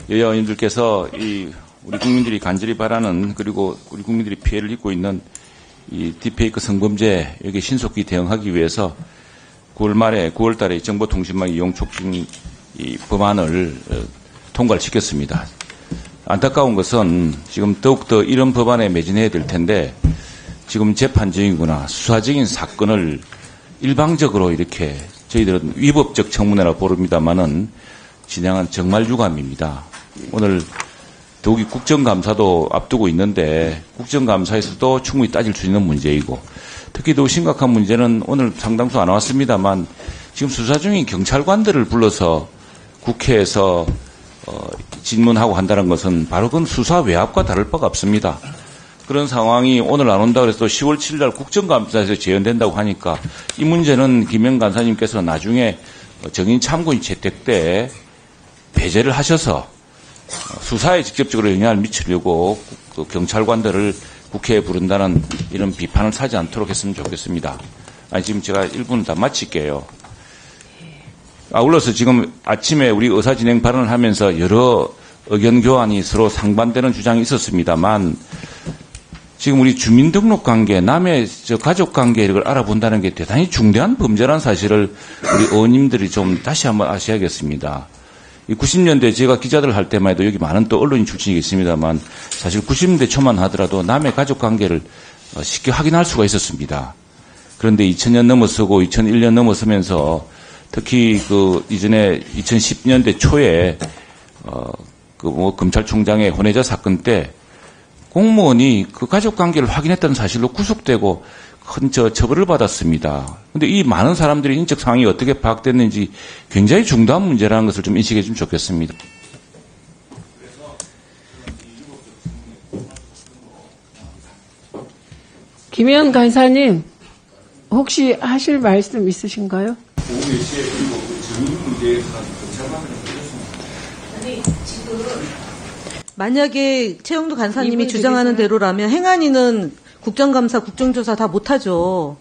여야 의원님들께서 우리 국민들이 간절히 바라는, 그리고 우리 국민들이 피해를 입고 있는 이 딥페이크 성범죄 여기 신속히 대응하기 위해서 9월 말에 9월 달에 정보통신망 이용 촉진 이 법안을 통과를 시켰습니다. 안타까운 것은 지금 더욱더 이런 법안에 매진해야 될 텐데 지금 재판 중이거나 수사 중인 사건을 일방적으로 이렇게 저희들은 위법적 청문회라고 부릅니다만은 진행한 정말 유감입니다. 오늘 더욱이 국정감사도 앞두고 있는데 국정감사에서도 충분히 따질 수 있는 문제이고, 특히 더 심각한 문제는 오늘 상당수 안 나왔습니다만 지금 수사 중인 경찰관들을 불러서 국회에서 질문하고 한다는 것은 바로 그건 수사 외압과 다를 바가 없습니다. 그런 상황이 오늘 안 온다고 해서 10월 7일 날 국정감사에서 재연된다고 하니까 이 문제는 김영 간사님께서 나중에 정인 참고인 채택 때 배제를 하셔서 수사에 직접적으로 영향을 미치려고 그 경찰관들을 국회에 부른다는 이런 비판을 사지 않도록 했으면 좋겠습니다. 아니, 지금 제가 1분 다 마칠게요. 아울러서 지금 아침에 우리 의사진행 발언을 하면서 여러 의견 교환이 서로 상반되는 주장이 있었습니다만 지금 우리 주민등록 관계, 남의 가족 관계 이걸 알아본다는 게 대단히 중대한 범죄라는 사실을 우리 의원님들이 좀 다시 한번 아셔야겠습니다. 90년대 제가 기자들 할 때만 해도 여기 많은 또 언론인 출신이 있습니다만 사실 90년대 초만 하더라도 남의 가족 관계를 쉽게 확인할 수가 있었습니다. 그런데 2000년 넘어서고 2001년 넘어서면서 특히 그 이전에 2010년대 초에 검찰총장의 혼외자 사건 때 공무원이 그 가족 관계를 확인했다는 사실로 구속되고 큰 처벌을 받았습니다. 그런데 이 많은 사람들의 인적 상황이 어떻게 파악됐는지 굉장히 중대한 문제라는 것을 좀 인식해 주면 좋겠습니다. 김현 간사님, 혹시 하실 말씀 있으신가요? 아니, 지금 만약에 최영두 간사님이 주장하는 대로라면 행안위는 국정감사, 국정조사 다 못하죠.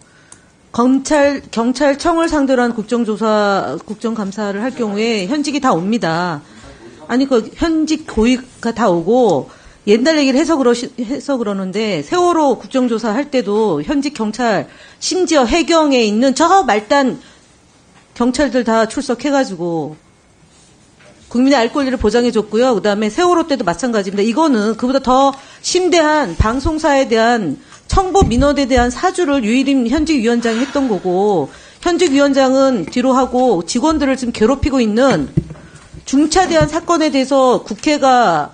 경찰청을 상대로 한 국정감사를 할 경우에 현직이 다 옵니다. 아니, 그 현직 고위가 다 오고 옛날 얘기를 해서 그러는데 세월호 국정조사 할 때도 현직 경찰, 심지어 해경에 있는 저 말단 경찰들 다 출석해가지고 국민의 알 권리를 보장해줬고요. 그다음에 세월호 때도 마찬가지입니다. 이거는 그보다 더 심대한 방송사에 대한 청보 민원에 대한 사주를 유일임 현직 위원장이 했던 거고, 현직 위원장은 뒤로 하고 직원들을 지금 괴롭히고 있는 중차대한 사건에 대해서 국회가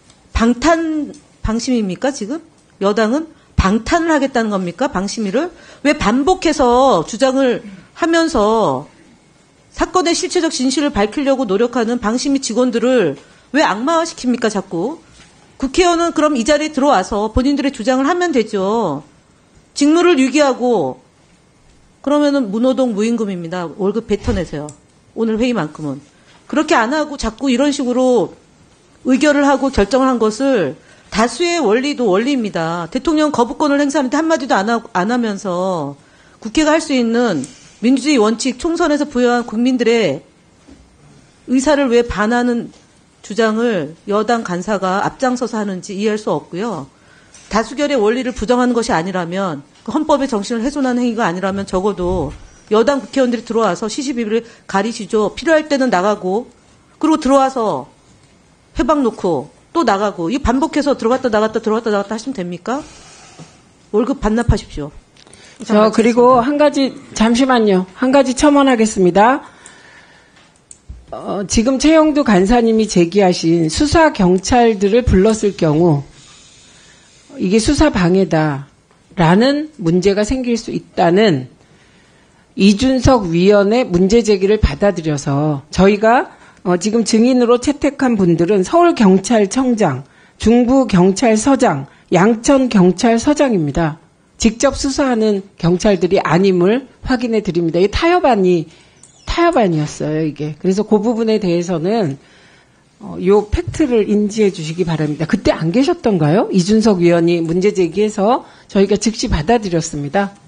방심입니까 지금? 여당은 방탄을 하겠다는 겁니까? 방심위를? 왜 반복해서 주장을 하면서 사건의 실체적 진실을 밝히려고 노력하는 방심위 직원들을 왜 악마화시킵니까 자꾸? 국회의원은 그럼 이 자리에 들어와서 본인들의 주장을 하면 되죠. 직무를 유기하고 그러면은 무노동 무임금입니다. 월급 뱉어내세요. 오늘 회의만큼은. 그렇게 안 하고 자꾸 이런 식으로 의결을 하고 결정을 한 것을 다수의 원리도 원리입니다. 대통령 거부권을 행사하는데 한마디도 안 하면서 국회가 할 수 있는 민주주의 원칙 총선에서 부여한 국민들의 의사를 왜 반하는 주장을 여당 간사가 앞장서서 하는지 이해할 수 없고요. 다수결의 원리를 부정하는 것이 아니라면, 그 헌법의 정신을 훼손하는 행위가 아니라면 적어도 여당 국회의원들이 들어와서 시시비비를 가리시죠. 필요할 때는 나가고, 그리고 들어와서 회방 놓고 또 나가고, 이 반복해서 들어갔다 나갔다 하시면 됩니까? 월급 반납하십시오. 그리고 한 가지, 잠시만요. 한 가지 첨언하겠습니다. 지금 최영두 간사님이 제기하신 수사 경찰들을 불렀을 경우 이게 수사 방해다라는 문제가 생길 수 있다는 이준석 위원의 문제 제기를 받아들여서 저희가 지금 증인으로 채택한 분들은 서울경찰청장, 중부경찰서장, 양천경찰서장입니다. 직접 수사하는 경찰들이 아님을 확인해 드립니다. 이 타협안이었어요, 이게. 그래서 그 부분에 대해서는 요 팩트를 인지해 주시기 바랍니다. 그때 안 계셨던가요? 이준석 위원이 문제 제기해서 저희가 즉시 받아들였습니다.